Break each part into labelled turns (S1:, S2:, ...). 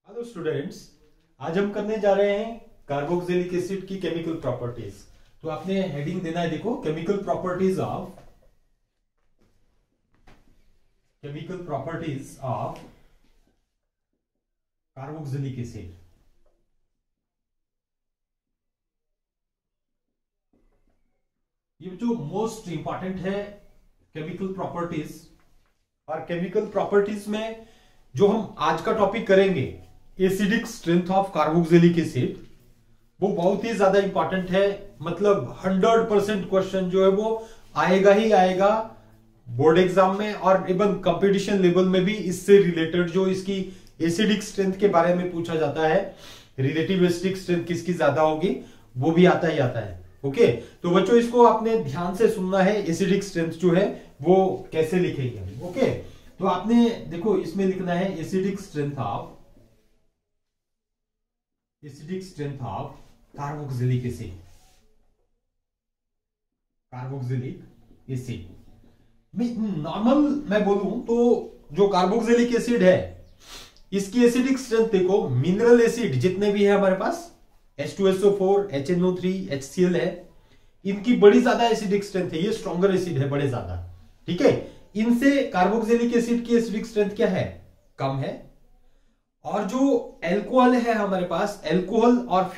S1: Hello students, आज हम करने जा रहे हैं कार्बोक्सिलिक एसिड की केमिकल प्रॉपर्टीज। तो आपने हेडिंग देना है, देखो, chemical properties of carboxylic acid. ये जो मोस्ट इंपॉर्टेंट है केमिकल प्रॉपर्टीज, और केमिकल प्रॉपर्टीज में जो हम आज का टॉपिक करेंगे acidic strength of carboxylic acid, वो बहुत ही ज्यादा इंपॉर्टेंट है। मतलब 100% क्वेश्चन जो है वो आएगा ही आएगा बोर्ड एग्जाम में, और इवन कंपटीशन लेवल में भी इससे रिलेटेड जो इसकी एसिडिक स्ट्रेंथ के बारे में पूछा जाता है, रिलेटिव एसिडिक स्ट्रेंथ किसकी ज्यादा होगी, वो भी आता ही आता है। ओके, तो बच्चों इसको आपने ध्यान से सुनना है। एसिडिक स्ट्रेंथ जो है वो कैसे लिखेंगे। ओके, तो आपने देखो इसमें लिखना है acidic strength of carboxylic acid. Normal मैं बोलूं तो जो कार्बोक्सिलिक एसिड है इसकी एसिडिक स्ट्रेंथ देखो, मिनरल एसिड जितने भी है हमारे पास H2SO4, HNO3, HCl है, इनकी बड़ी ज्यादा एसिडिक स्ट्रेंथ है। ये स्ट्रॉन्गर एसिड है बड़े ज्यादा, ठीक है। इनसे कार्बोक्सिलिक एसिड की एसिडिक स्ट्रेंथ क्या है, कम है। और जो एल्कोहल है हमारे पास, एल्कोहल और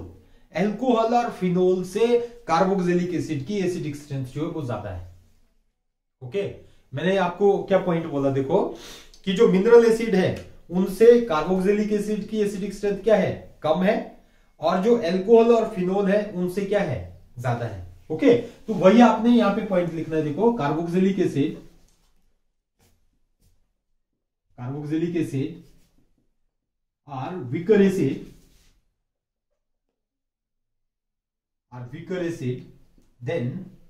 S1: फिनोल से कार्बोक्सिलिक एसिड की एसिडिक स्ट्रेंथ जो है वो ज्यादा है। ओके, मैंने आपको क्या पॉइंट बोला, देखो कि जो मिनरल एसिड है उनसे कार्बोक्सिलिक एसिड की एसिडिक स्ट्रेंथ क्या है, कम है, और जो एल्कोहल और फिनोल है उनसे क्या है, ज्यादा है। ओके, तो वही आपने यहां पे पॉइंट लिखना है। देखो कार्बोक्सिलिक एसिड और weaker acid than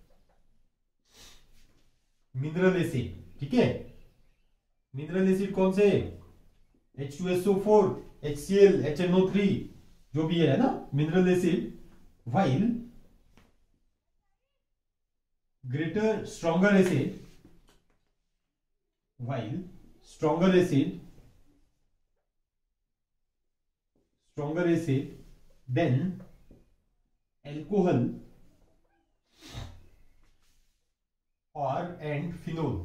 S1: mineral acid, ठीक है। मिनरल एसिड कौन से, H2SO4, HCl, HNO3 जो भी है ना, mineral acid. while stronger acid then alcohol and phenol।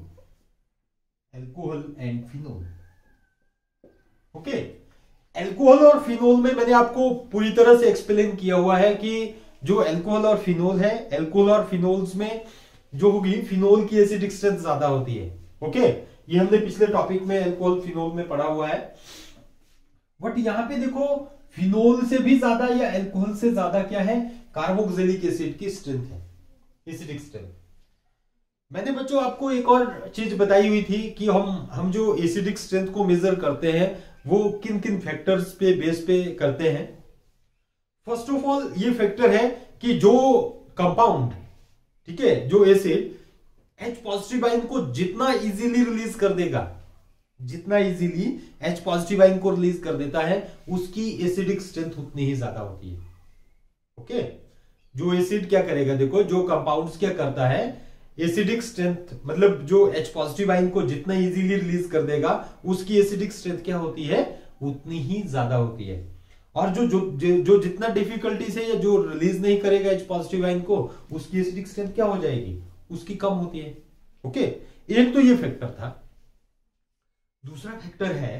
S1: Okay, alcohol और फिनोल में मैंने आपको पूरी तरह से एक्सप्लेन किया हुआ है कि जो एल्कोहल और फिनोल है, एल्कोहल और फिनोल्स में जो होगी, फिनोल की एसिडिक स्ट्रेंथ ज्यादा होती है। ओके, ये हमने पिछले टॉपिक में एल्कोहल फिनोल में पढ़ा हुआ है। बट यहां पे देखो फिनोल से भी ज्यादा या एल्कोहल से ज्यादा क्या है, कार्बोक्सिलिक एसिड की स्ट्रेंथ है, एसिडिक स्ट्रेंथ। मैंने बच्चों आपको एक और चीज बताई हुई थी कि हम जो एसिडिक स्ट्रेंथ को मेजर करते हैं वो किन किन फैक्टर्स पे बेस पे करते हैं। फर्स्ट ऑफ ऑल ये फैक्टर है कि जो कंपाउंड, ठीक है, जो एसिड H पॉजिटिव आयन को जितना इजीली रिलीज कर देगा, जितना इजीली H पॉजिटिव आयन को रिलीज कर देता है, उसकी एसिडिक स्ट्रेंथ उतनी ही ज्यादा होती है। ओके, जो एसिड क्या करेगा, देखो जो कंपाउंड्स क्या करता है, एसिडिक स्ट्रेंथ मतलब जो H पॉजिटिव आयन को जितना इजीली रिलीज कर देगा उसकी एसिडिक स्ट्रेंथ क्या होती है, उतनी ही ज्यादा होती है। और जो जितना डिफिकल्टी से या जो रिलीज नहीं करेगा H पॉजिटिव आयन को, उसकी एसिडिक स्ट्रेंथ क्या हो जाएगी, उसकी कम होती है। ओके, एक तो ये फैक्टर था। दूसरा फैक्टर है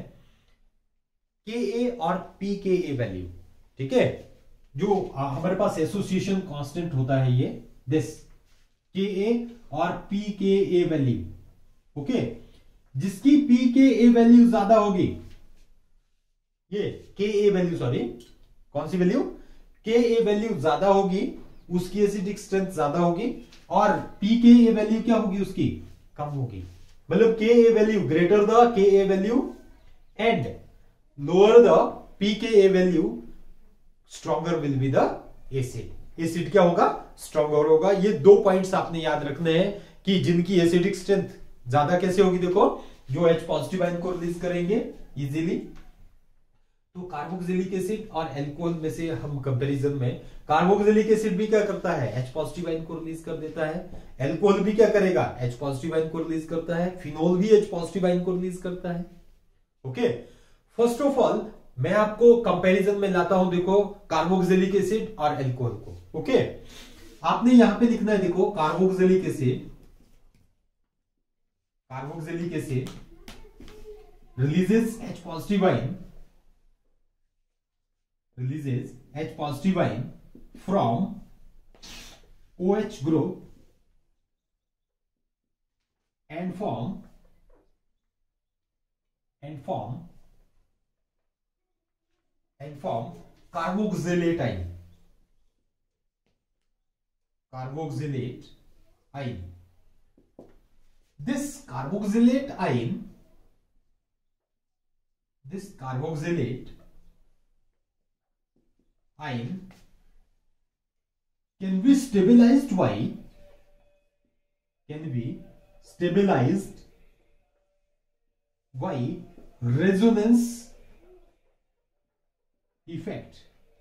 S1: Ka और pKa वैल्यू, ठीक है। जो हमारे पास एसोसिएशन कांस्टेंट होता है, ये दिस Ka और pKa वैल्यू। ओके, जिसकी pKa वैल्यू ज्यादा होगी, ये Ka वैल्यू, सॉरी कौन सी वैल्यू, Ka वैल्यू ज्यादा होगी, उसकी एसिडिक स्ट्रेंथ ज्यादा होगी, और pKa वैल्यू क्या होगी, उसकी कम होगी। मतलब Ka value greater the Ka value and lower the pKa value, stronger will be the acid. Acid क्या होगा, स्ट्रॉन्गर होगा। ये दो पॉइंट्स आपने याद रखने हैं कि जिनकी एसिडिक स्ट्रेंथ ज्यादा कैसे होगी, देखो जो H पॉजिटिव आयन को रिलीज करेंगे इजीली। तो कार्बोक्सिलिक एसिड और एल्कोहल में से हम कंपैरिजन में, कार्बोक्सिलिक एसिड भी क्या करता है, H पॉजिटिव आयन को रिलीज कर देता है। एल्कोहल भी क्या करेगा, H पॉजिटिव आयन को रिलीज करता है। फिनोल भी H पॉजिटिव आयन को रिलीज करता है। ओके, फर्स्ट ऑफ ऑल मैं आपको कंपैरिजन में लाता हूं, देखो कार्बोक्सिलिक एसिड और अल्कोहल को। ओके, आपने यहां पे लिखना है, देखो carboxylic acid releases H positive ion from OH group and form carboxylate ion. This carboxylate ion can be stabilized by resonance effect.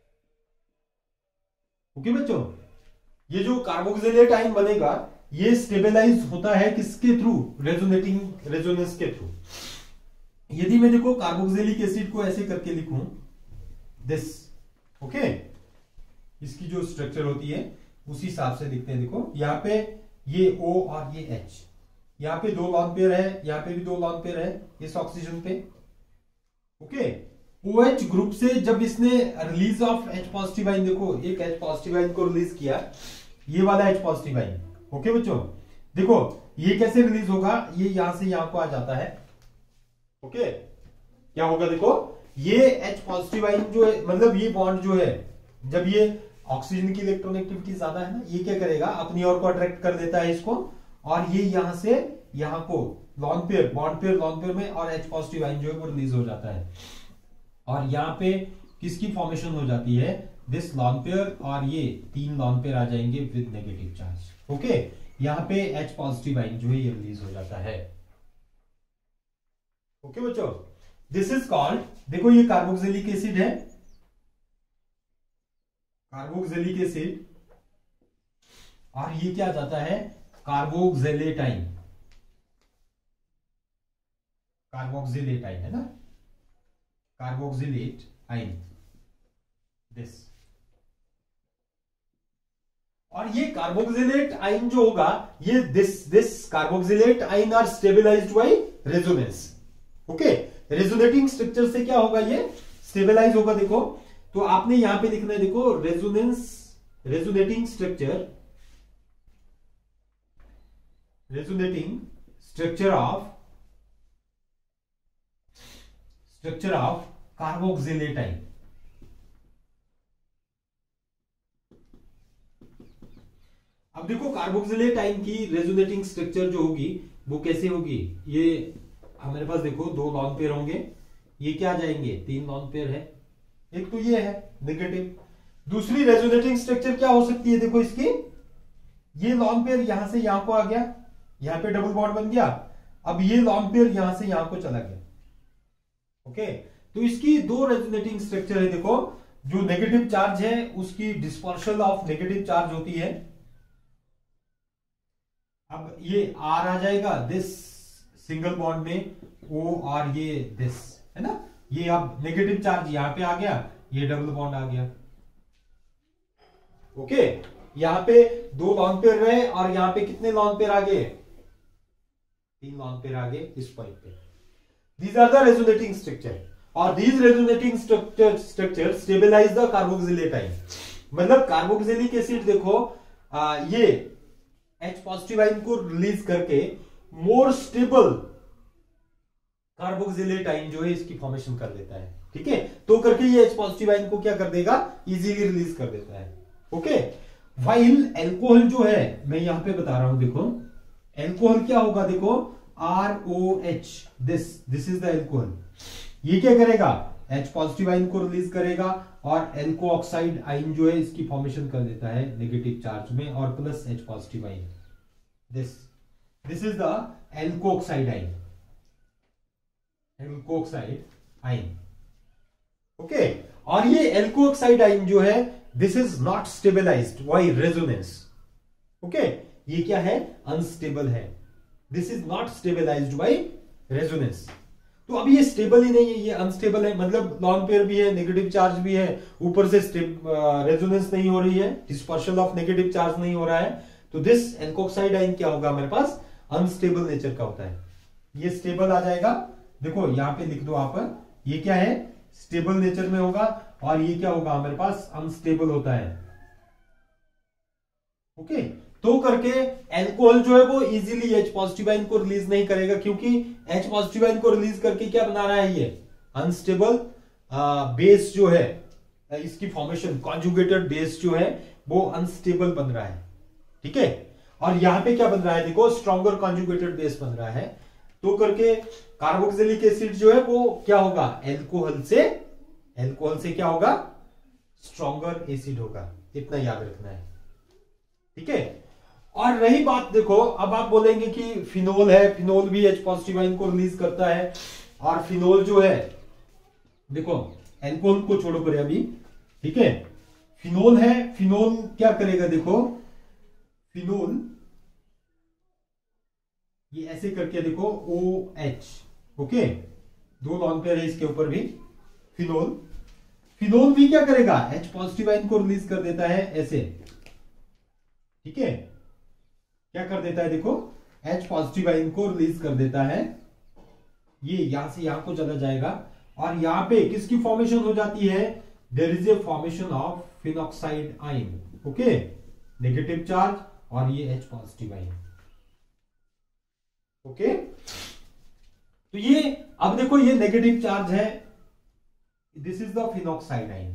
S1: Okay बच्चों, ये जो कार्बोक्सिलेट आयन बनेगा ये स्टेबलाइज होता है किसके थ्रू? रेजोनेंस के थ्रू। यदि मैं देखो कार्बोक्सिलिक एसिड को ऐसे करके लिखूं दिस, ओके, इसकी जो स्ट्रक्चर होती है उसी हिसाब से लिखते हैं। देखो यहाँ पे ये O और ये H, यहाँ पे 2 लॉन पेयर है, यहाँ पे भी 2 लॉन पेयर है इस ऑक्सीजन पे। ओके, OH ग्रुप से जब इसने release of H positive ion, देखो एक H पॉजिटिव आयन को रिलीज किया, ये वाला H पॉजिटिव आयन। ओके बच्चों, देखो ये कैसे रिलीज होगा, ये यहां से यहां को आ जाता है। ओके, क्या होगा, देखो ये H पॉजिटिव आयन जो है, मतलब ये बॉन्ड जो है, जब ये ऑक्सीजन की इलेक्ट्रॉनेगेटिविटी ज्यादा है ना, ये क्या करेगा, अपनी ओर को अट्रैक्ट कर देता है इसको, और ये यहां से यहां को लॉन पेयर, बॉन्ड पेयर में, और H पॉजिटिव आयन जो है वो रिलीज हो जाता है। और यहाँ पे किसकी फॉर्मेशन हो जाती है, दिस लॉन पेयर, और ये 3 लॉन पेयर आ जाएंगे विद नेगेटिव चार्ज। ओके, यहाँ पे H पॉजिटिव आयन जो है ये रिलीज हो जाता है। ओके बच्चों, दिस इज कॉल्ड, देखो ये कार्बोक्सिलिक एसिड है, कार्बोक्सिलिक एसिड, और ये क्या जाता है, कार्बोक्सिलेट आयन है ना, कार्बोक्सिलेट आयन दिस। और ये कार्बोक्सिलेट आयन जो होगा, ये this carboxylate ion are stabilized by resonance. Okay, resonating structure से क्या होगा, ये स्टेबलाइज होगा। देखो तो आपने यहां पे लिखना है, देखो resonating structure of carboxylate ion. अब देखो कार्बोक्सिलेट आयन की रेजोनेटिंग स्ट्रक्चर जो होगी वो कैसे होगी, ये हमारे पास देखो 2 लॉन पेयर होंगे, ये क्या आ जाएंगे, 3 लॉन पेयर है, एक तो ये है नेगेटिव। दूसरी रेजोनेटिंग स्ट्रक्चर क्या हो सकती है, देखो इसकी, ये लॉन पेयर यहां से यहां को आ गया, यहां पे डबल बॉन्ड बन गया, अब ये लॉन पेयर यहां से यहां को चला गया। ओके, तो इसकी 2 रेजोनेटिंग स्ट्रक्चर है। देखो जो नेगेटिव चार्ज है उसकी डिस्पर्सल ऑफ नेगेटिव चार्ज होती है, अब ये R आ जाएगा दिस सिंगल बॉन्ड में O, और ये दिस है ना, ये अब नेगेटिव चार्ज यहां पे आ गया, ये डबल बॉन्ड आ गया। ओके, यहां पे 2 लॉन पेयर रहे, और यहां पे कितने लॉन पेयर आ गए, 3 लॉन पेयर आ गए इस पॉइंट पे। These are the resonating structure, और these resonating structure stabilize the carboxylate ion। मतलब कार्बोक्सिलिक एसिड देखो ये H पॉजिटिव आयन को रिलीज करके मोर स्टेबल कार्बोक्सिलेट आयन जो है इसकी फॉर्मेशन कर देता है। ठीक है, तो करके ये H पॉजिटिव आयन को क्या कर देगा, इजीली रिलीज कर देता है। ओके, वाइल एल्कोहल जो है, मैं यहां पे बता रहा हूं, देखो एल्कोहल क्या होगा, देखो ROH, this is the alcohol, ये क्या करेगा, H पॉजिटिव आयन को रिलीज करेगा, और एल्को ऑक्साइड आयन जो है इसकी फॉर्मेशन कर देता है नेगेटिव चार्ज में, और plus H positive ion, this is the alkoxide ion. Okay, और ये एल्को ऑक्साइड आयन जो है, this is not stabilized by resonance. Okay, ये क्या है, अनस्टेबल है, this is not stabilized by resonance. तो अब ये स्टेबल ही नहीं है, ये अनस्टेबल है, मतलब लॉन पेयर भी है, नेगेटिव चार्ज भी है, ऊपर से रेजोनेंस नहीं हो रही है, डिस्पर्शन ऑफ नेगेटिव चार्ज नहीं हो रहा है। तो दिस एल्कोक्साइड आयन क्या होगा हमारे पास, अनस्टेबल नेचर का होता है। ये स्टेबल आ जाएगा, देखो यहां पे लिख दो आप, ये क्या है, स्टेबल नेचर में होगा, और ये क्या होगा हमारे पास, अनस्टेबल होता है। ओके, तो करके एल्कोहल जो है वो इजीली H पॉजिटिव आयन को रिलीज नहीं करेगा, क्योंकि H पॉजिटिव आयन को रिलीज करके क्या बना रहा है, ये अनस्टेबल बेस जो है, इसकी फॉर्मेशन कॉन्जुगेटेड बेस जो है वो अनस्टेबल बन रहा है। ठीक है, और यहां पे क्या बन रहा है, देखो स्ट्रॉन्गर कॉन्जुगेटेड बेस बन रहा है। तो करके कार्बोक्सिलिक एसिड जो है वो क्या होगा, एल्कोहल से क्या होगा, स्ट्रॉन्गर एसिड होगा, इतना याद रखना है। ठीक है, और रही बात, देखो अब आप बोलेंगे कि फिनोल है, फिनोल भी H पॉजिटिव आयन को रिलीज करता है, और फिनोल जो है, देखो एल्कोहल को छोड़ो करे अभी, ठीक है, फिनोल है, फिनोल क्या करेगा, देखो फिनोल ये ऐसे करके देखो OH, ओके, दो लॉन पेयर है इसके ऊपर भी, फिनोल भी क्या करेगा, H पॉजिटिव आयन को रिलीज कर देता है ऐसे। ठीक है, क्या कर देता है, देखो H पॉजिटिव आयन को रिलीज कर देता है, ये यहां से यहां को चला जाएगा, और यहां पे किसकी फॉर्मेशन हो जाती है, there is a formation of phenoxide ion, okay, negative charge, और ये H पॉजिटिव आयन। ओके, तो ये अब देखो ये नेगेटिव चार्ज है, this is the phenoxide ion,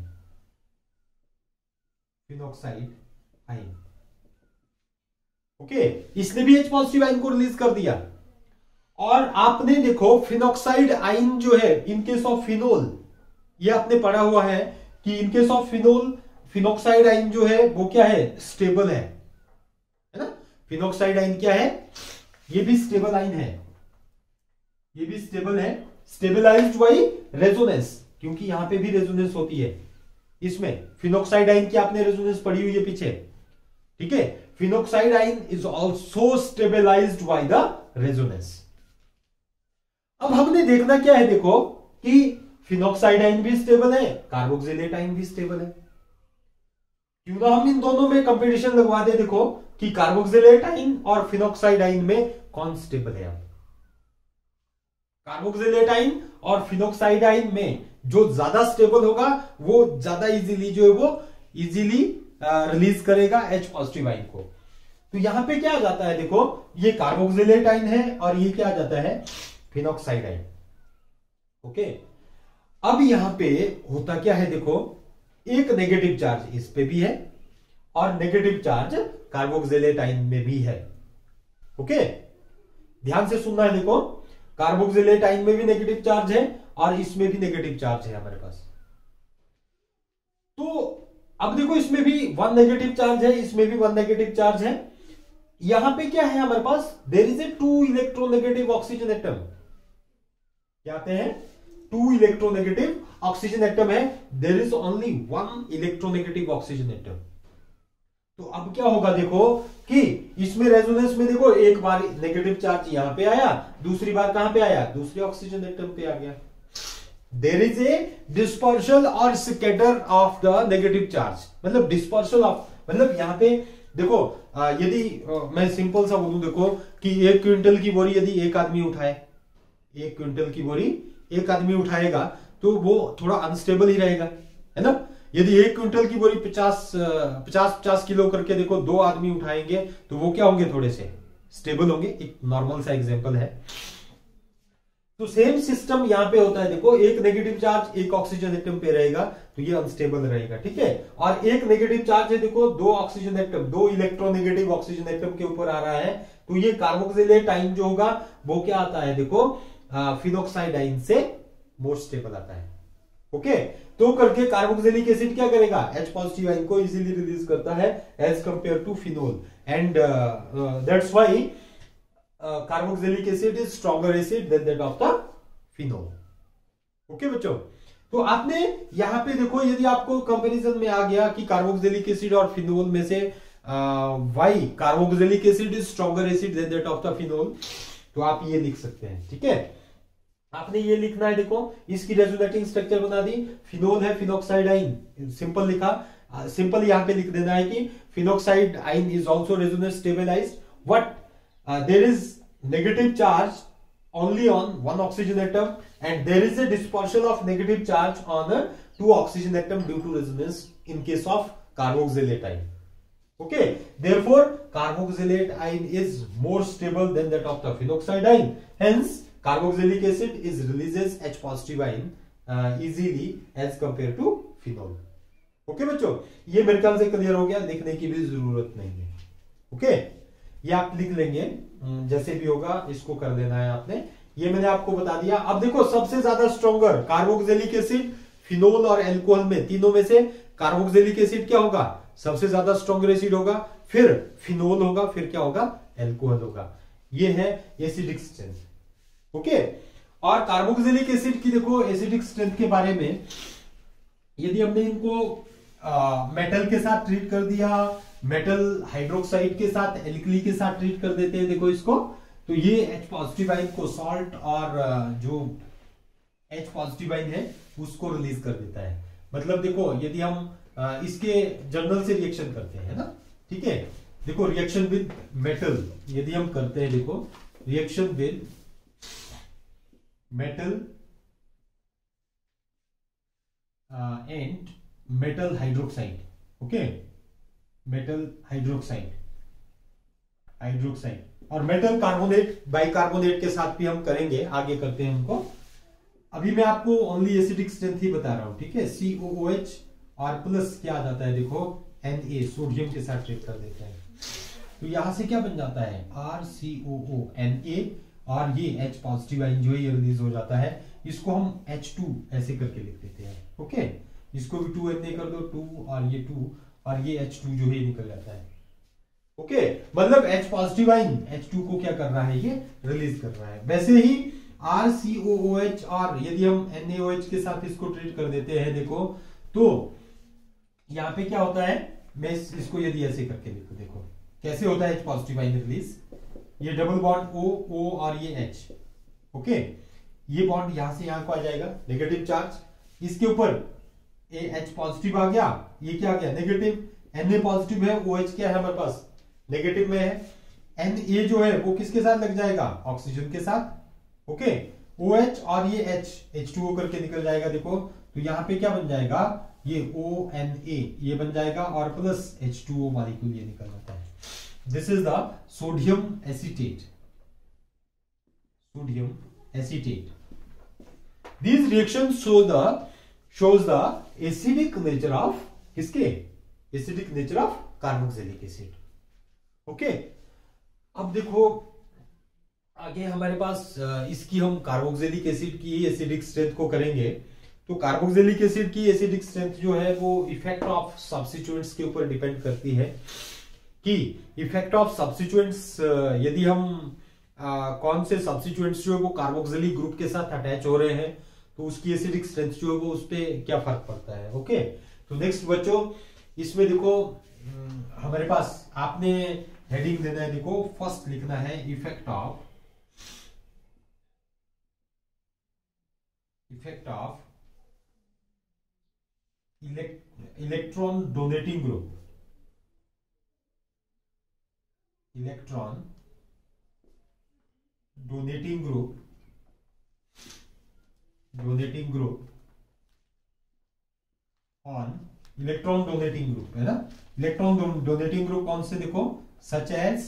S1: okay, इसने भी H पॉजिटिव आयन को रिलीज कर दिया। और आपने देखो फिनॉक्साइड आयन जो है इन केस ऑफ फिनोल, ये आपने पढ़ा हुआ है कि in case of phenol phenoxide ion जो है वो क्या है, स्टेबल है ना। फिनॉक्साइड आयन क्या है, ये भी स्टेबल आयन है, ये भी स्टेबल है, स्टेबलाइज्ड बाय रेजोनेंस, क्योंकि यहां पे भी रेजोनेंस होती है इसमें। फिनॉक्साइड आयन की आपने रेजोनेंस पढ़ी हुई है पीछे, ठीक है। Phenoxide ion is also stabilized by the resonance. अब हमने देखना क्या है, देखो कि फिनॉक्साइड आयन भी स्टेबल है, कार्बोक्सिलेट आयन भी स्टेबल है, क्यों ना हम इन दोनों में कंपटीशन लगवा दे, देखो कि कार्बोक्सिलेट आयन और फिनॉक्साइड आयन में कौन स्टेबल है। अब कार्बोक्सिलेट आयन और फिनॉक्साइड आयन में जो ज्यादा स्टेबल होगा वो ज्यादा इजीली जो है वो इजीली रिलीज करेगा H पॉजिटिव आयन को। तो यहां पे क्या आ जाता है, देखो ये कार्बोक्सिलेट आयन है और ये क्या आ जाता है, फिनॉक्साइड आयन। ओके, अब यहां पे होता क्या है, देखो एक नेगेटिव चार्ज इस पे भी है और नेगेटिव चार्ज कार्बोक्सिलेट आयन में भी है। ओके, ध्यान से सुनना है, देखो कार्बोक्सिलेट आयन में भी नेगेटिव चार्ज है और इसमें भी नेगेटिव चार्ज है हमारे पास। तो अब देखो इसमें भी 1 नेगेटिव चार्ज है, इसमें भी 1 नेगेटिव चार्ज है। यहां पे क्या है हमारे पास, there is a 2 electronegative oxygen atom. क्या आते हैं, 2 इलेक्ट्रोनेगेटिव ऑक्सीजन एटम है, there is only 1 electronegative oxygen atom. तो अब क्या होगा, देखो कि इसमें रेजोनेंस में देखो एक बार नेगेटिव चार्ज यहां पे आया, दूसरी बार कहां पे आया, दूसरे ऑक्सीजन एटम पे आ गया। देयर इज ए डिस्पर्सल और scatter of the negative charge, मतलब डिस्पर्सल ऑफ, मतलब यहां पे देखो यदि मैं सिंपल सा बोलूं, देखो कि 1 क्विंटल की बोरी यदि एक आदमी उठाए, 1 क्विंटल की बोरी एक आदमी उठाएगा तो वो थोड़ा अनस्टेबल ही रहेगा, है ना। यदि 1 क्विंटल की बोरी 50 किलो करके देखो 2 आदमी उठाएंगे तो वो क्या होंगे, थोड़े से स्टेबल होंगे। एक नॉर्मल सा एग्जांपल है। तो सेम सिस्टम यहां पे होता है, देखो एक नेगेटिव चार्ज एक ऑक्सीजन एटम पे रहेगा तो ये अनस्टेबल रहेगा, ठीक है। और एक नेगेटिव चार्ज है, देखो 2 oxygen atom, 2 electronegative oxygen atom के ऊपर आ रहा है, तो ये कार्बोक्सिलेट आयन जो होगा वो क्या आता है, देखो फिनॉक्साइड आयन से मोर स्टेबल आता है। ओके, तो करके कार्बोक्सिलिक एसिड क्या करेगा, H पॉजिटिव आयन को इजीली रिलीज करता है as compare to phenol, and that's why carboxylic acid is stronger acid than that of the phenol. Okay बच्चों, तो आपने यहां पे देखो यदि आपको कंपैरिजन में आ गया कि कार्बोक्सिलिक एसिड और फिनोल में से why carboxylic acid is stronger acid than that of the phenol, तो आप ये लिख सकते हैं, ठीक है। आपने ये लिखना है, देखो इसकी रेजोनेटिंग स्ट्रक्चर बना दी, फिनोल है फिनोक्साइड आइन, सिंपल लिखा, सिंपल यहां पे लिख देना है कि phenoxide ion is also resonate stabilized, but there is negative charge only on one oxygen atom and there is a dispersion of negative charge on a two oxygen atom due to resonance in case of carboxylate ion. Okay, therefore carboxylate ion is more stable than that of the phenoxide ion, hence carboxylic acid is releases H positive ion easily as compared to phenol. Okay बच्चों, ये मेरे ख्याल से clear हो गया, लिखने की भी जरूरत नहीं है. Okay, ये आप लिख लेंगे, जैसे भी होगा इसको कर देना है आपने, ये मैंने आपको बता दिया. अब देखो सबसे ज्यादा स्ट्रॉन्गर कार्बोक्सिलिक एसिड, फिनोल और एल्कोहल में, तीनों में से कार्बोक्सिलिक एसिड क्या होगा, सबसे ज्यादा स्ट्रॉन्गर एसिड होगा, फिर फिनोल होगा, फिर क्या होगा, एल्कोहल होगा. ये है एसिडिक स्ट्रेंथ. ओके, और कार्बोक्सिलिक एसिड की देखो एसिडिक स्ट्रेंथ के बारे में, यदि हमने इनको मेटल के साथ ट्रीट कर दिया, मेटल हाइड्रोक्साइड के साथ, एल्कली के साथ ट्रीट कर देते हैं देखो इसको, तो ये H पॉजिटिव आयन को, सॉल्ट और जो H पॉजिटिव आयन है उसको रिलीज कर देता है. मतलब देखो यदि हम इसके जर्नल से रिएक्शन करते हैं ना, ठीक है, देखो रिएक्शन विद मेटल यदि हम करते हैं, देखो reaction with metal and metal hydroxide, okay, metal hydroxide और मेटल कार्बोनेट बाइकार्बोनेट के साथ भी हम करेंगे, आगे करते हैं उनको. अभी मैं आपको ओनली एसिडिक स्ट्रेंथ ही बता रहा हूं, ठीक है. COOH और प्लस क्या आ जाता है, देखो Na सोडियम के साथ ट्रीट कर देते हैं, तो यहां से क्या बन जाता है, RCOO Na, और ये H पॉजिटिव आयन जो है ये रिलीज हो जाता है. इसको हम H2 ऐसे करके लिख देते हैं. ओके, इसको भी 2Na कर दो, 2 और ये 2 और ये H2 जो है निकल जाता है. ओके, मतलब H पॉजिटिव आयन H2 को क्या कर रहा है, ये रिलीज कर रहा है. वैसे ही RCOOH और यदि हम NaOH के साथ इसको ट्रीट कर देते हैं, देखो तो यहां पे क्या होता है, मैं इसको यदि ऐसे करके लिखूं, देखो कैसे होता है H पॉजिटिव आयन रिलीज. ये डबल बॉन्ड O और ये H, ओके, ये बॉन्ड यहां से यहां को आ जाएगा, नेगेटिव चार्ज, इसके ऊपर H पॉजिटिव आ गया, ये क्या आ गया, नेगेटिव. Na पॉजिटिव है, OH क्या है हमारे पास, नेगेटिव में है. Na जो है वो किसके साथ लग जाएगा, ऑक्सीजन के साथ. ओके, OH और ये H2O करके निकल जाएगा, देखो तो यहां पे क्या बन जाएगा, ये ONA ये बन जाएगा और प्लस H2O मॉलिक्यूल ये निकल जाता है. This is the sodium acetate. These reactions shows the acidic nature of किसके, acidic nature of carboxylic acid. Okay, अब देखो आगे हमारे पास इसकी हम कार्बोक्सिलिक एसिड की एसिडिक स्ट्रेंथ को करेंगे. तो कार्बोक्सिलिक एसिड की एसिडिक स्ट्रेंथ जो है वो इफेक्ट ऑफ सब्स्टिट्यूएंट्स के ऊपर डिपेंड करती है, कि इफेक्ट ऑफ सब्स्टिट्यूएंट्स यदि हम कौन से सब्स्टिट्यूएंट्स जो है वो कार्बोक्सिलिक ग्रुप के साथ अटैच हो रहे हैं, तो उसकी एसिडिक स्ट्रेंथ जो है वो उस पर क्या फर्क पड़ता है. ओके, तो नेक्स्ट बच्चों इसमें देखो हमारे पास आपने हेडिंग देना है, देखो फर्स्ट लिखना है effect of electron donating group, on electron donating group है ना. इलेक्ट्रॉन डोनेटिंग ग्रुप कौन से, देखो सच एज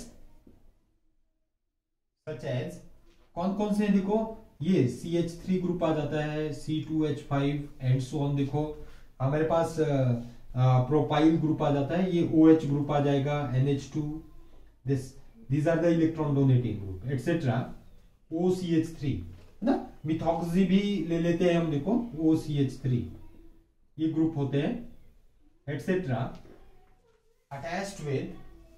S1: कौन कौन से, देखो ये CH3 ग्रुप आ जाता है, C2H5 एंड सो ऑन. देखो हमारे पास प्रोपाइल ग्रुप आ जाता है, ये OH ग्रुप आ जाएगा, NH2. these are the electron donating group etcetera. OCH3 ना, मिथॉक्सी भी ले लेते हैं हम, देखो OCH3 ये ग्रुप होते हैं etcetera, attached with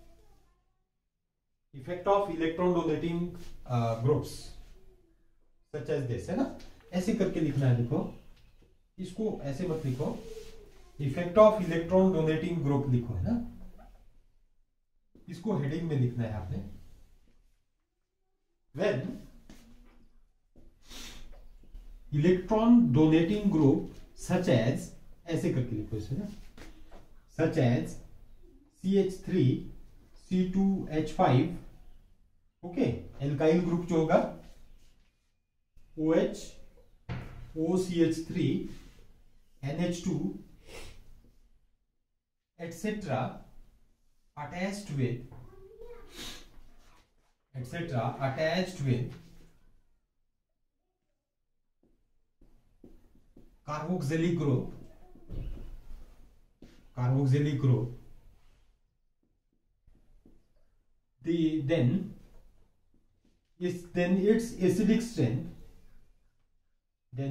S1: effect of electron donating groups such as this, है ना. ऐसे करके लिखना है, देखो इसको ऐसे मत लिखो, effect of electron donating group लिखो, है ना. इसको हेडिंग में लिखना है आपने. Electron donating group such as, ऐसे करके लिखो इसे ना, such as CH3 C2H5, okay, alkyl group जो होगा OH OCH3 NH2 etc. attached with carboxylic group, then its acidic strength, then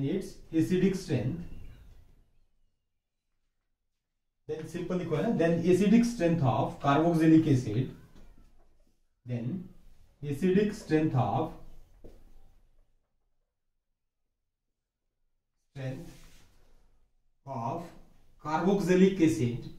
S1: simple लिखो है ना, then acidic strength of carboxylic acid, then acidic strength of carboxylic acid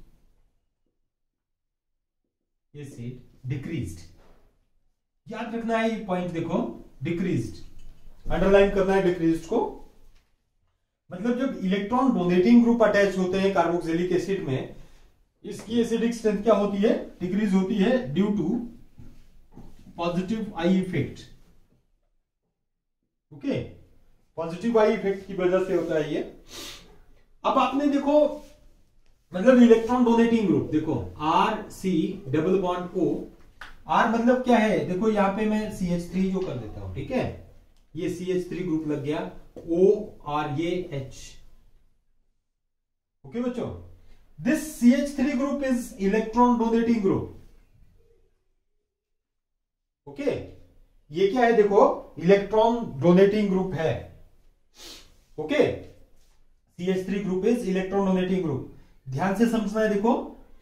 S1: decreased. याद रखना है ये point, देखो डिक्रीज्ड, अंडरलाइन करना है डिक्रीज्ड को। मतलब जब इलेक्ट्रॉन डोनेटिंग ग्रुप अटैच होते हैं कार्बोक्सिलिक एसिड में, इसकी एसिडिक स्ट्रेंथ क्या होती है, डिक्रीज होती है due to positive I effect. Okay, positive I effect की वजह से होता है ये। अब आपने देखो, मतलब इलेक्ट्रॉन डोनेटिंग ग्रुप देखो RC double bond O, R मतलब क्या है, देखो यहां पे मैं CH3 जो कर देता हूं, ठीक है, ये CH3 ग्रुप लग गया, O और ये H। ओके बच्चों, this CH3 group is electron donating group. Okay, ये क्या है, देखो इलेक्ट्रॉन डोनेटिंग ग्रुप है। Okay, CH3 group is electron donating group. ध्यान से समझना है, देखो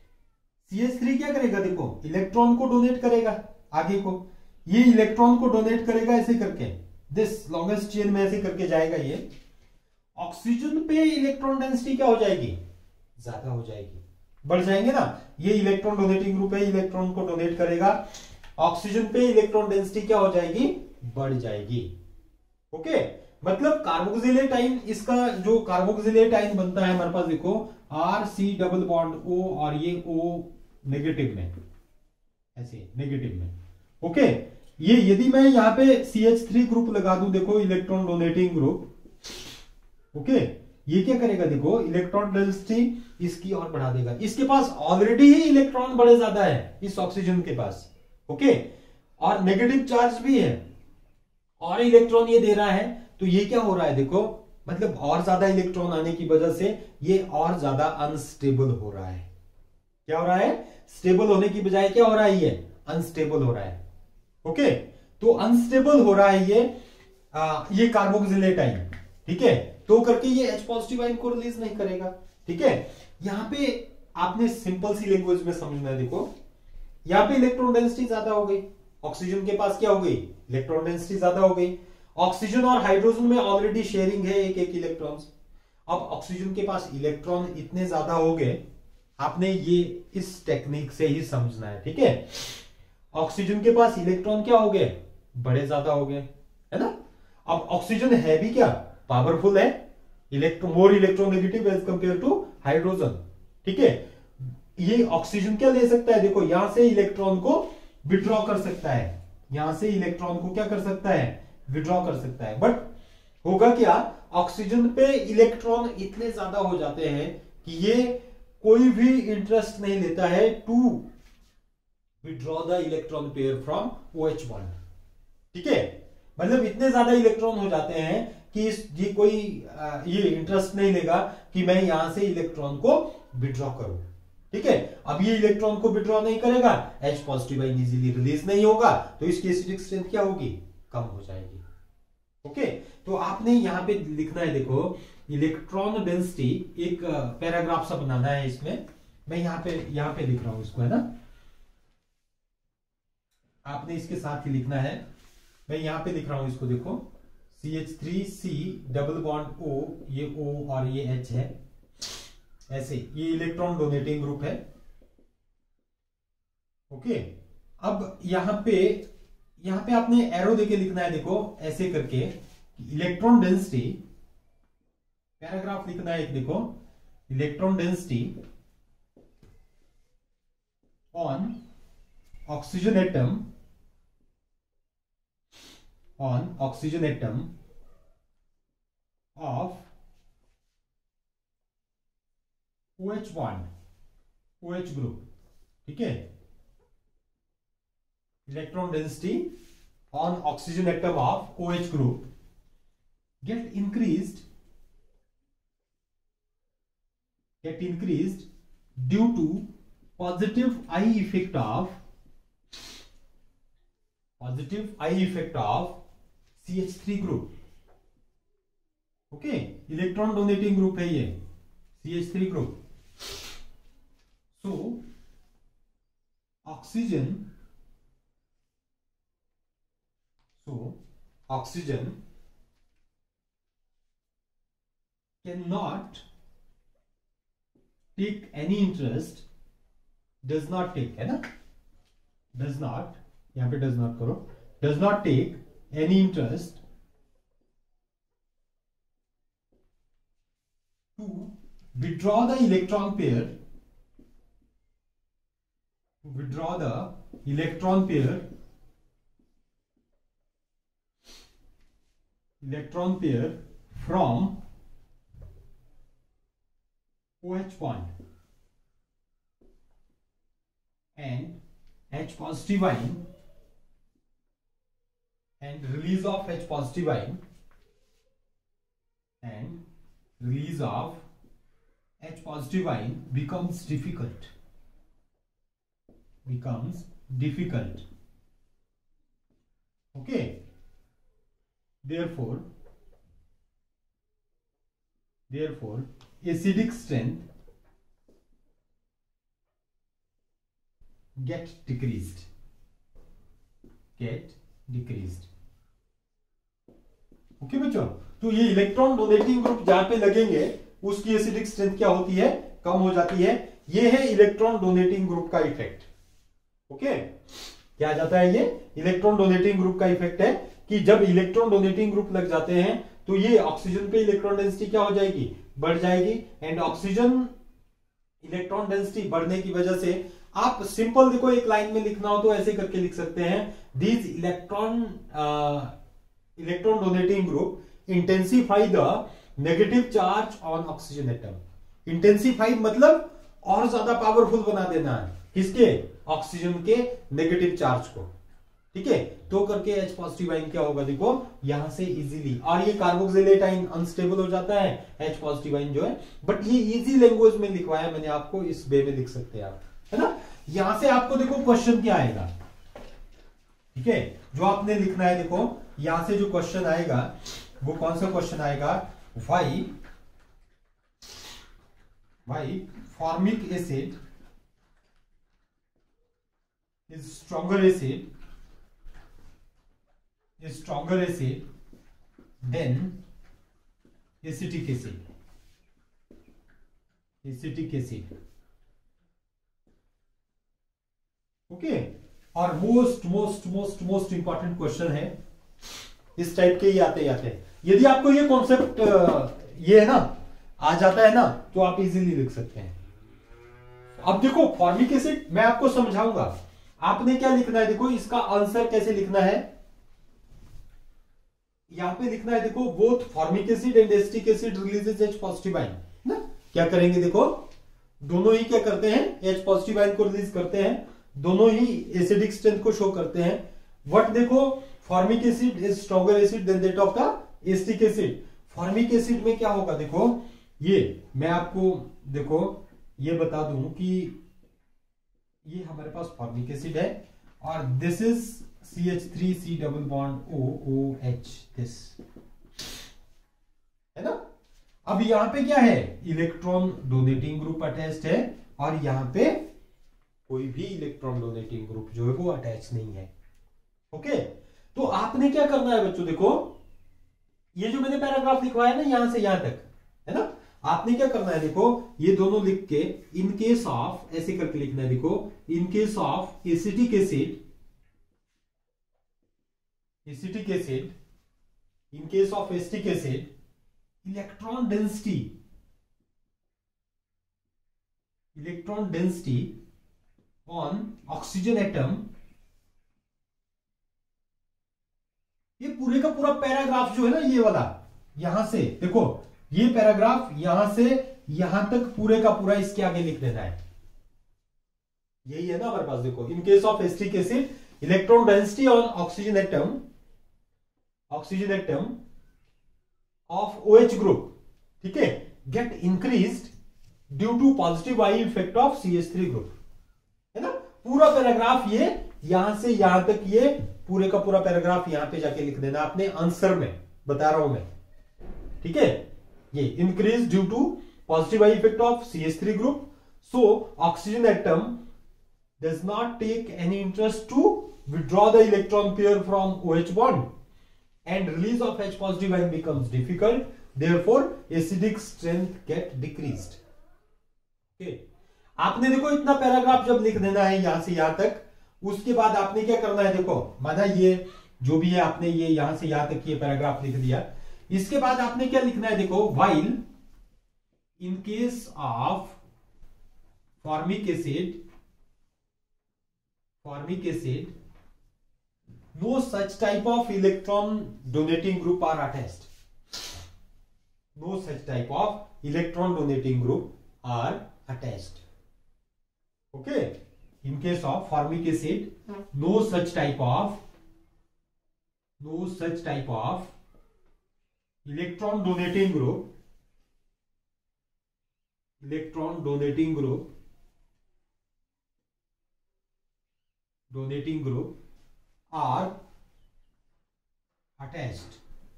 S1: CH3 क्या करेगा, देखो इलेक्ट्रॉन को डोनेट करेगा आगे को, ये इलेक्ट्रॉन को डोनेट करेगा ऐसे करके, दिस लॉन्गेस्ट चेन में ऐसे करके जाएगा ये। ऑक्सीजन पे इलेक्ट्रॉन डेंसिटी क्या हो जाएगी, ज्यादा हो जाएगी, बढ़ जाएंगे ना। ये इलेक्ट्रॉन डोनेटिंग ग्रुप है, इलेक्ट्रॉन को डोनेट करेगा, ऑक्सीजन पे इलेक्ट्रॉन डेंसिटी क्या हो जाएगी, बढ़ जाएगी। ओके, मतलब कार्बोक्सिलेट आयन, इसका जो कार्बोक्सिलेट आयन बनता है हमारे पास, देखो RC डबल बॉन्ड O और ये O नेगेटिव में, ऐसे नेगेटिव में। ओके, ये यदि मैं यहां पे CH3 ग्रुप लगा दूं, देखो इलेक्ट्रॉन डोनेटिंग ग्रुप। ओके, ये क्या करेगा, देखो इलेक्ट्रॉन डेंसिटी इसकी और बढ़ा देगा, इसके पास ऑलरेडी ही इलेक्ट्रॉन बड़े ज्यादा है इस ऑक्सीजन के पास। ओके, और नेगेटिव चार्ज भी है और इलेक्ट्रॉन ये दे रहा है, तो ये क्या हो रहा है, देखो मतलब और ज्यादा इलेक्ट्रॉन आने की वजह से ये और ज्यादा अनस्टेबल हो रहा है। क्या हो रहा है, स्टेबल होने की बजाय क्या हो रहा है, ये अनस्टेबल हो रहा है। ओके, तो अनस्टेबल हो रहा है ये कार्बोक्सिलेट आयन, ठीक है, तो करके ये H पॉजिटिव आयन को रिलीज नहीं करेगा। ठीक है, यहां पे आपने सिंपल सी लैंग्वेज में समझना है, देखो यहां पे इलेक्ट्रॉन डेंसिटी ज्यादा हो गई, ऑक्सीजन के पास क्या हो गई, इलेक्ट्रॉन डेंसिटी ज्यादा हो गई। ऑक्सीजन और हाइड्रोजन में ऑलरेडी शेयरिंग है एक एक इलेक्ट्रॉन्स। अब ऑक्सीजन के पास इलेक्ट्रॉन इतने ज्यादा हो गए, आपने ये इस टेक्निक से ही समझना है। ठीक है, ऑक्सीजन के पास इलेक्ट्रॉन क्या हो गए, बड़े ज्यादा हो गए, है ना। अब ऑक्सीजन है भी क्या, पावरफुल है, more electronegative as compare to hydrogen. ठीक है, ये ऑक्सीजन क्या ले सकता है, देखो यहां से इलेक्ट्रॉन को विड्रॉ कर सकता है, यहां से इलेक्ट्रॉन को क्या कर सकता है, विड्रॉ कर सकता है। बट होगा क्या, ऑक्सीजन पे इलेक्ट्रॉन इतने ज्यादा हो जाते हैं कि ये कोई भी इंटरेस्ट नहीं लेता है to withdraw the electron pair from OH bond. ठीक है, मतलब इतने ज्यादा इलेक्ट्रॉन हो जाते हैं कि ये कोई ये इंटरेस्ट नहीं लेगा कि मैं यहां से इलेक्ट्रॉन को विड्रॉ करूं। ठीक है, अब ये इलेक्ट्रॉन को विड्रॉ नहीं करेगा, H positive ion easily release नहीं होगा, तो इसकी एसिडिक स्ट्रेंथ क्या होगी, कम हो जाएगी। ओके, तो आपने यहां पे लिखना है, देखो इलेक्ट्रॉन डेंसिटी, एक पैराग्राफ सा बनाना है इसमें, मैं यहां पे लिख रहा हूं इसको, है ना, आपने इसके साथ ही लिखना है। मैं यहां पे लिख रहा हूं इसको, देखो CH3C डबल बॉन्ड O, ये O और ये H है, ऐसे ये इलेक्ट्रॉन डोनेटिंग ग्रुप है। ओके, अब यहां पे आपने एरो देके लिखना है, देखो ऐसे करके, इलेक्ट्रॉन डेंसिटी पैराग्राफ लिखना है एक, देखो, electron density on oxygen atom of OH bond, OH group, ठीक है। Electron density on oxygen atom of OH group get increased due to positive eye effect of CH3 group. Okay, electron donating group है ये CH3 group. So oxygen cannot take any interest, does not take, है ना, does not, यहां पे does not करो, does not take any interest to withdraw the electron pair from OH bond and H positive ion and release of H positive ion becomes difficult. Okay, therefore acidic strength get decreased. Okay बच्चों, तो ये electron donating group जहां पे लगेंगे उसकी acidic strength क्या होती है, कम हो जाती है। ये है इलेक्ट्रॉन डोनेटिंग ग्रुप का इफेक्ट। ओके, क्या आ जाता है, ये इलेक्ट्रॉन डोनेटिंग ग्रुप का इफेक्ट है कि जब इलेक्ट्रॉन डोनेटिंग ग्रुप लग जाते हैं तो ये ऑक्सीजन पे इलेक्ट्रॉन डेंसिटी क्या हो जाएगी, बढ़ जाएगी। एंड ऑक्सीजन इलेक्ट्रॉन डेंसिटी बढ़ने की वजह से आप सिंपल देखो, एक लाइन में लिखना हो तो ऐसे करके लिख सकते हैं, these electron donating group intensify the negative charge on oxygen atom. Intensify मतलब और ज्यादा पावरफुल बना देना है, किसके, ऑक्सीजन के नेगेटिव चार्ज को, ठीक है। तो करके H पॉजिटिव आयन क्या होगा, देखो यहां से इजीली, और ये कार्बोक्सिलेट आयन अनस्टेबल हो जाता है, H पॉजिटिव आयन जो है। बट ये इजी लैंग्वेज में लिखवाया मैंने आपको, इस वे में लिख सकते हैं आप, है ना। यहां से आपको देखो क्वेश्चन क्या आएगा, ठीक है, जो आपने लिखना है। देखो यहां से जो क्वेश्चन आएगा वो कौन सा क्वेश्चन आएगा, why formic acid is stronger acid than acetic acid. Okay, और मोस्ट इंपॉर्टेंट क्वेश्चन है, इस टाइप के ही आते हैं। यदि आपको ये कॉन्सेप्ट ये है ना आ जाता है ना, तो आप इजीली लिख सकते हैं। अब देखो फॉर्मिक एसिड मैं आपको समझाऊंगा, आपने क्या लिखना है, देखो इसका आंसर कैसे लिखना है, यहां पे लिखना है, देखो both formic acid and acetic acid releases H positive ion ना। क्या करेंगे, देखो दोनों ही क्या करते हैं, H पॉजिटिव आयन को रिलीज करते हैं, दोनों ही एसिडिक स्ट्रेंथ को शो करते हैं। बट देखो formic acid is stronger acid than that of the acetic acid. Formic acid में क्या होगा, देखो ये मैं आपको देखो ये बता दूं कि ये हमारे पास फॉर्मिक एसिड है और this is CH3C double bond OOH, this है ना। अब यहां पे क्या है, इलेक्ट्रॉन डोनेटिंग ग्रुप अटैच्ड है और यहां पे कोई भी इलेक्ट्रॉन डोनेटिंग ग्रुप जो है वो अटैच नहीं है। ओके, तो आपने क्या करना है बच्चों, देखो ये जो मैंने पैराग्राफ लिखवाया ना यहां से यहां तक, है ना, आपने क्या करना है, देखो ये दोनों लिख के इन केस ऑफ ऐसे करके लिखना है। देखो in case of acetic acid, in case of acetic acid electron density on oxygen atom, ये पूरे का पूरा पैराग्राफ जो है ना, ये वाला यहां से देखो, ये पैराग्राफ यहां से यहां तक पूरे का पूरा इसके आगे लिख देना है। यही है ना हमारे पास। देखो, in case of acetic acid, electron density on oxygen atom of OH group, ठीक है, get increased due to positive I effect of CH3 group, है ना। पूरा पैराग्राफ ये यहां से यहां तक, ये पूरे का पूरा पैराग्राफ यहां पे जाके लिख देना आपने, आंसर में बता रहा हूं मैं, ठीक है। ये increase due to positive I effect of CH3 group, so oxygen atom does not take any interest to withdraw the electron pair from OH bond, and release of H positive ion becomes difficult, therefore acidic strength get decreased. Okay. आपने देखो इतना paragraph जब लिख देना है यहां से यहां तक, उसके बाद आपने क्या करना है, देखो माना ये जो भी है आपने ये यहां से यहां तक ये पैराग्राफ लिख दिया, इसके बाद आपने क्या लिखना है, देखो, while in case of formic acid, no such type of electron donating group are attached. No such type of electron donating group are attached. Okay. In case of formic acid, no such type of electron donating group are attached.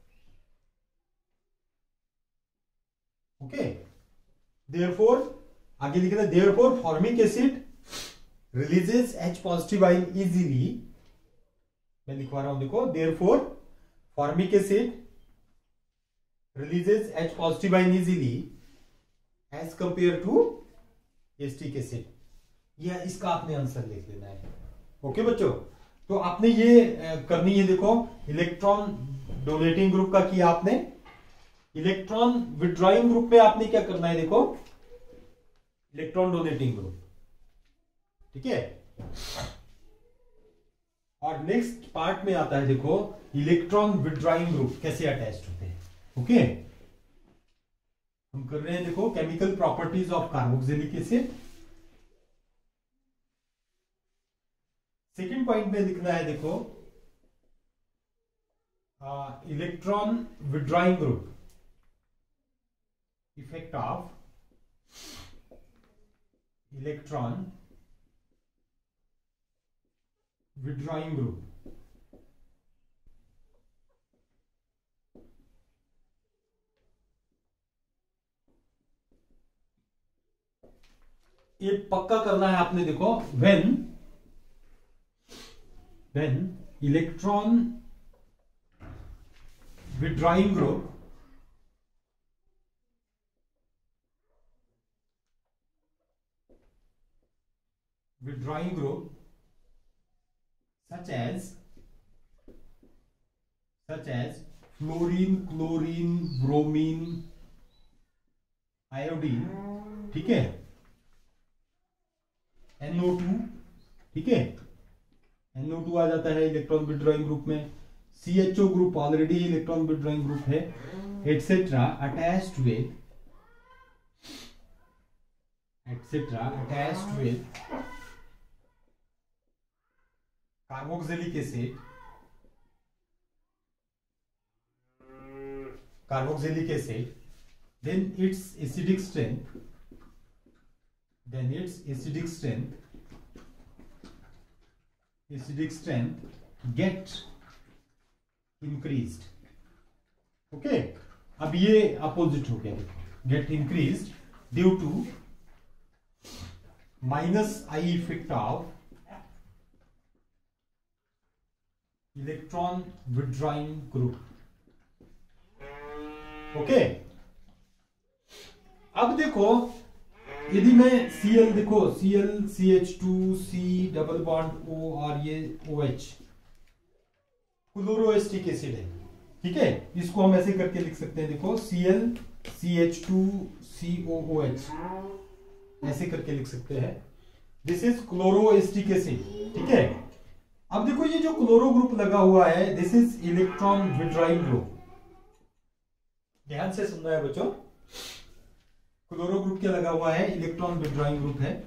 S1: Okay. Therefore आगे लिखना, therefore formic acid releases H positive ion easily. मैं लिखवा रहा हूं, देखो, therefore formic acid releases H positive ion easily as compared to acetic acid. यह इसका आपने आंसर लिख लेना है। ओके बच्चों, तो आपने ये करनी है, देखो, इलेक्ट्रॉन डोनेटिंग ग्रुप का किया आपने, इलेक्ट्रॉन विड्रॉइंग ग्रुप में आपने क्या करना है, देखो, इलेक्ट्रॉन डोनेटिंग ग्रुप, ठीक है। और नेक्स्ट पार्ट में आता है, देखो, इलेक्ट्रॉन विड्रॉइंग ग्रुप कैसे अटैच्ड होते हैं। ओके, हम कर रहे हैं, देखो, chemical properties of carboxylic acid. Second point में लिखना है, देखो, electron withdrawing group, effect of electron withdrawing group. ये पक्का करना है आपने, देखो, when electron withdrawing group such as fluorine, chlorine, bromine, iodine, ठीक है, NO2, ठीक है, NO2 आ जाता है इलेक्ट्रॉन विड्रॉइंग ग्रुप में, CHO group already electron withdrawing group है, etcetera attached with carboxylic acid, then its acidic strength get increased. Okay, अब ये अपोजिट हो गया, देखो, get increased due to minus I effect of electron withdrawing group. Okay, अब देखो, यदि मैं Cl, देखो, Cl CH2 C double bond O और ये OH क्लोरोएस्टिक एसिड है, ठीक है, इसको हम ऐसे करके लिख सकते हैं, देखो ClCH2COOH ऐसे करके लिख सकते हैं। This is chloroacetic acid. ठीक है, अब देखो ये जो क्लोरो ग्रुप लगा हुआ है, this is electron withdrawing group. ध्यान से सुनना है बच्चों, क्लोरो ग्रुप क्या लगा हुआ है, इलेक्ट्रॉन विड्रॉइंग ग्रुप है।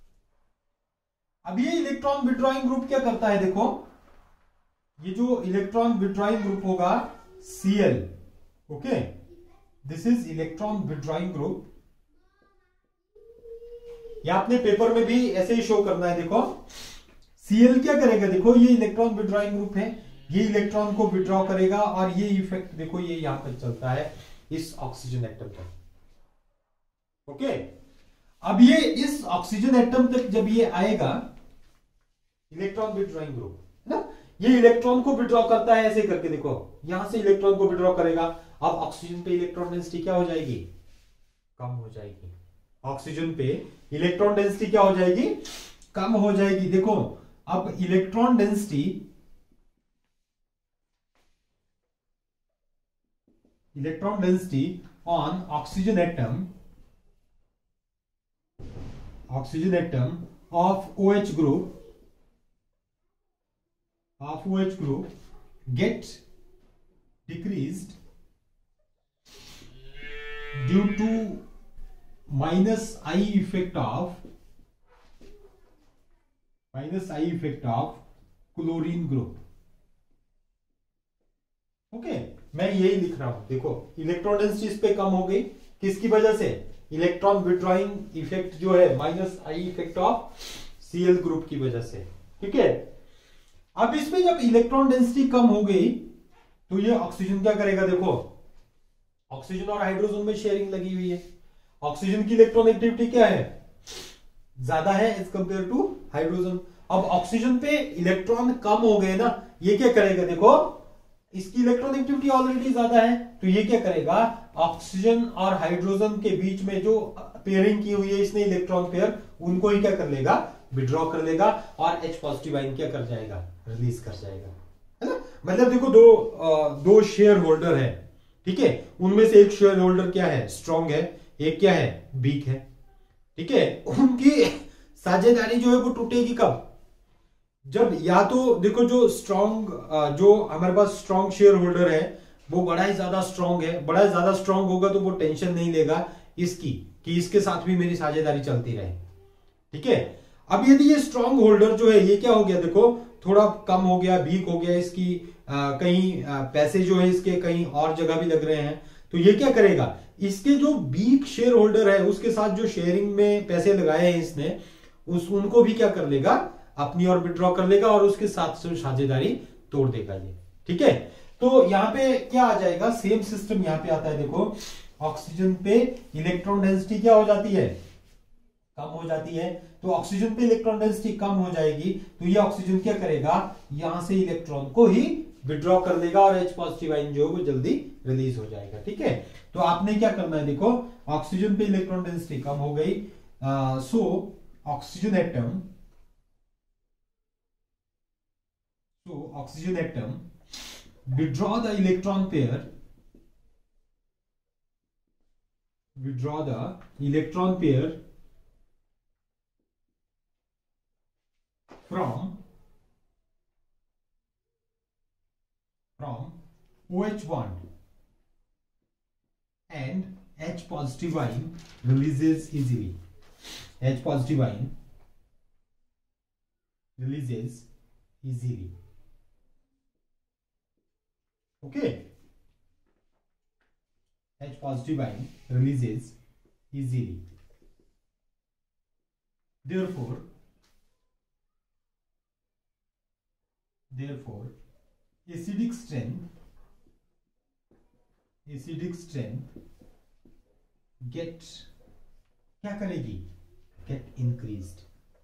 S1: अब ये इलेक्ट्रॉन विड्रॉइंग ग्रुप क्या करता है, देखो ये जो इलेक्ट्रॉन विड्रॉइंग ग्रुप होगा Cl, okay, this is electron withdrawing group. या अपने पेपर में भी ऐसे ही शो करना है। देखो Cl क्या करेगा, देखो ये इलेक्ट्रॉन विड्रॉइंग ग्रुप है, ये इलेक्ट्रॉन को विड्रॉ करेगा और ये इफेक्ट देखो ये यहां पर चलता है इस ऑक्सीजन एटम तक। ओके, अब ये इस ऑक्सीजन एटम तक जब ये आएगा, इलेक्ट्रॉन विड्रॉइंग ग्रुप है ना, ये इलेक्ट्रॉन को विड्रॉ करता है ऐसे करके, देखो यहां से इलेक्ट्रॉन को विड्रॉ करेगा। अब ऑक्सीजन पे इलेक्ट्रॉन डेंसिटी क्या हो जाएगी, कम हो जाएगी। ऑक्सीजन पे इलेक्ट्रॉन डेंसिटी क्या हो जाएगी, कम हो जाएगी। देखो अब electron density on oxygen atom of OH group get decreased due to minus I effect of chlorine group. Okay, मैं यही लिख रहा हूं। देखो इलेक्ट्रॉन डेंसिटी इस पे कम हो गई, किसकी वजह से, इलेक्ट्रॉन विड्रॉइंग इफेक्ट जो है -I effect of Cl group की वजह से। ठीक है, अब इसमें जब इलेक्ट्रॉन डेंसिटी कम हो गई तो ये ऑक्सीजन क्या करेगा, देखो ऑक्सीजन और हाइड्रोजन में शेयरिंग लगी हुई है। ऑक्सीजन की इलेक्ट्रॉन एक्टिविटी क्या है, ज्यादा है एज कंपेयर टू हाइड्रोजन। अब ऑक्सीजन पे इलेक्ट्रॉन कम हो गए ना, ये क्या करेगा, देखो इसकी इलेक्ट्रॉन एक्टिविटी ऑलरेडी ज्यादा है, तो ये क्या करेगा, ऑक्सीजन और हाइड्रोजन के बीच में जो पेयरिंग की हुई है इसने इलेक्ट्रॉन पेयर, उनको ही क्या कर लेगा, विड्रॉ कर लेगा और H पॉजिटिव आयन क्या कर जाएगा, रिलीज कर जाएगा, है ना। मतलब देखो दो शेयर होल्डर है, ठीक है, उनमें से एक शेयर होल्डर क्या है, स्ट्रॉन्ग है, एक क्या है, वीक है। ठीक है, उनकी साझेदारी जो है वो टूटेगी कब, जब या तो देखो जो स्ट्रॉन्ग, जो हमारे पास स्ट्रॉन्ग शेयर होल्डर है वो बड़ा ही ज्यादा स्ट्रॉन्ग है, बड़ा ही ज्यादा स्ट्रॉन्ग होगा तो वो टेंशन नहीं लेगा इसकी कि इसके साथ भी मेरी साझेदारी चलती रहे। ठीक है, अब यदि ये स्ट्रॉन्ग होल्डर जो है ये क्या हो गया, देखो थोड़ा कम हो गया, वीक हो गया, इसकी कहीं पैसे जो है इसके कहीं और जगह भी लग रहे हैं, तो ये क्या करेगा, इसके जो वीक शेयर होल्डर है उसके साथ जो शेयरिंग में पैसे लगाए हैं इसने, उनको भी क्या कर लेगा, अपनी ओर विड्रॉ कर लेगा और उसके साथ साझेदारी तोड़ देगा ये। ठीक है, तो यहाँ पे क्या आ जाएगा, सेम सिस्टम यहाँ पे आता है। देखो ऑक्सीजन पे इलेक्ट्रॉन डेंसिटी क्या हो जाती है, कम हो जाती है, तो ऑक्सीजन पे इलेक्ट्रॉन डेंसिटी कम हो जाएगी तो ये ऑक्सीजन क्या करेगा, यहां से इलेक्ट्रॉन को ही विड्रॉ कर लेगा और H पॉजिटिव आयन जो है वो जल्दी रिलीज हो जाएगा। ठीक है, तो आपने क्या करना है, देखो ऑक्सीजन पे इलेक्ट्रॉन डेंसिटी कम हो गई, so oxygen atom withdraw the electron pair from OH bond and H positive ion releases easily. H positive ion releases easily. Okay, H positive ion releases easily. Therefore acidic strength get क्या करेगी, get increased,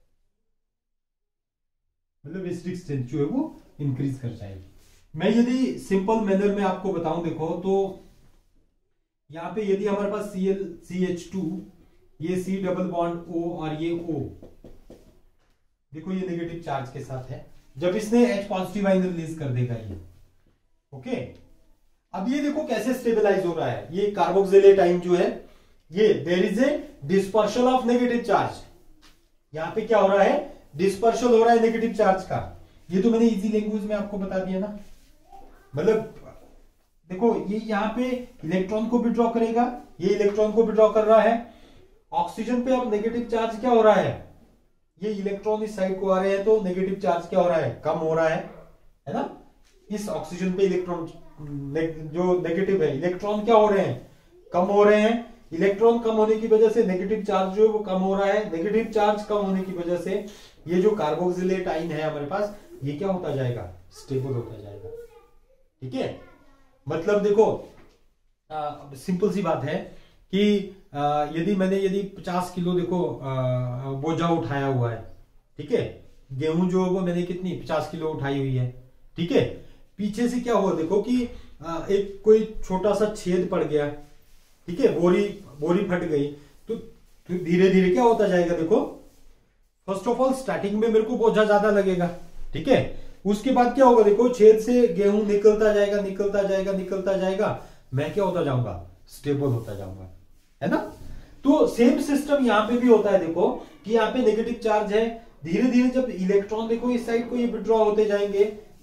S1: मतलब acidic strength जो है वो increase कर जाएगी। मैं यदि सिंपल मैनर में आपको बताऊं, देखो तो यहां पे यदि हमारे पास CH2, ये C डबल बॉन्ड O और ये O, देखो ये नेगेटिव चार्ज के साथ है, जब इसने H पॉजिटिव आयन रिलीज कर देगा ये, ओके, अब ये देखो कैसे स्टेबलाइज हो रहा है। ये कार्बोक्सिलेट आयन जो है, ये there is a dispersal of negative charge. यहां पे क्या हो रहा है, डिस्पर्सल हो रहा है नेगेटिव चार्ज का। ये तो मैंने इजी लैंग्वेज में आपको बता दिया ना। मतलब देखो ये यहां पे इलेक्ट्रॉन को विड्रॉ करेगा, ये इलेक्ट्रॉन को विड्रॉ कर रहा है। ऑक्सीजन पे अब नेगेटिव चार्ज क्या हो रहा है, ये इलेक्ट्रॉन इस साइड को आ रहे हैं तो नेगेटिव चार्ज क्या हो रहा है, कम हो रहा है ना। इस ऑक्सीजन पे इलेक्ट्रॉन जो नेगेटिव है, इलेक्ट्रॉन क्या हो रहे हैं, कम हो रहे हैं। इलेक्ट्रॉन कम होने की वजह से नेगेटिव चार्ज जो है वो कम हो रहा है। नेगेटिव चार्ज कम होने की वजह से ये जो कार्बोक्सिलेट आयन है हमारे पास, ये क्या होता जाएगा, स्टेबल होता जाएगा। ठीक है, मतलब देखो सिंपल सी बात है कि यदि मैंने 50 किलो देखो बोझा उठाया हुआ है, ठीक है, गेहूं जो वो मैंने कितनी 50 किलो उठाई हुई है, ठीक है। पीछे से क्या हुआ देखो कि एक कोई छोटा सा छेद पड़ गया, ठीक है, बोरी फट गई, तो धीरे धीरे क्या होता जाएगा देखो। फर्स्ट ऑफ ऑल स्टार्टिंग में मेरे को बोझा ज्यादा लगेगा, ठीक है। उसके बाद क्या होगा देखो, छेद से गेहूं निकलता जाएगा निकलता जाएगा निकलता जाएगा, मैं क्या होता जाऊंगा, स्टेबल होता जाऊंगा, है ना। तो सेम सिस्टम यहां पे भी होता है देखो कि यहाँ पे नेगेटिव चार्ज है। धीरे धीरे जब इलेक्ट्रॉन देखो इस साइड को ये विड्रॉ होते जाएंगे,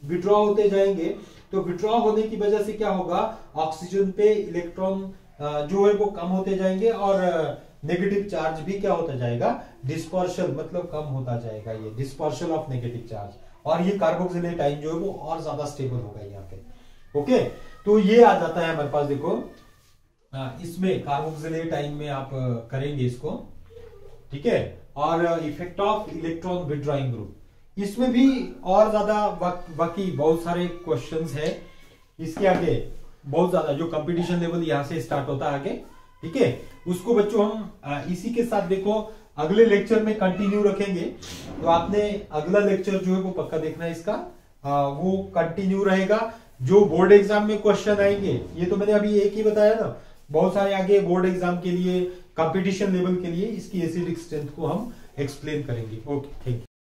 S1: तो विड्रॉ होने की वजह से क्या होगा, ऑक्सीजन पे इलेक्ट्रॉन जो है वो कम होते जाएंगे और नेगेटिव चार्ज भी क्या होता जाएगा, डिस्पर्शन, मतलब कम होता जाएगा, ये डिस्पर्शन ऑफ नेगेटिव चार्ज। और ये कार्बोक्सिलेट आयन जो है वो और ज्यादा स्टेबल होगा यहाँ पे। ओके, तो ये आ जाता है हमारे पास देखो इसमें कार्बोक्सिलेट आयन में आप करेंगे इसको, ठीक है। और effect of electron withdrawing group, इसमें भी और ज्यादा बाकी बहुत सारे क्वेश्चंस है। इसके आगे बहुत ज्यादा जो कंपटीशन लेवल यहां से स्टार्ट होता है आगे, ठीक है, उसको बच्चों हम इसी के साथ देखो अगले लेक्चर में कंटिन्यू रखेंगे। तो आपने अगला लेक्चर जो है वो पक्का देखना है इसका, वो कंटिन्यू रहेगा। जो बोर्ड एग्जाम में क्वेश्चन आएंगे, ये तो मैंने अभी एक ही बताया ना, बहुत सारे आगे बोर्ड एग्जाम के लिए, कंपटीशन लेवल के लिए इसकी एसिडिक स्ट्रेंथ को हम एक्सप्लेन करेंगे। Okay, thank you.